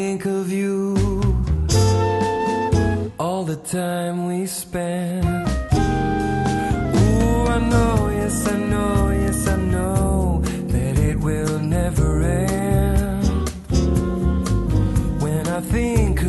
think of you, all the time we spend. Ooh, I know, yes I know, yes I know that it will never end. When I think